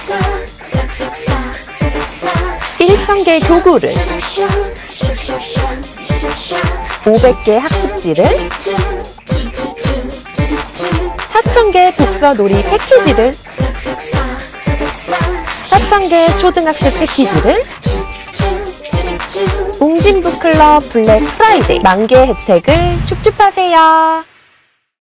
1000개 교구를, 500개 학습지를, 4000개 독서놀이 패키지를, 4000개 초등학생 패키지를, 웅진북클럽 블랙 프라이데이 만개 혜택을 축축하세요.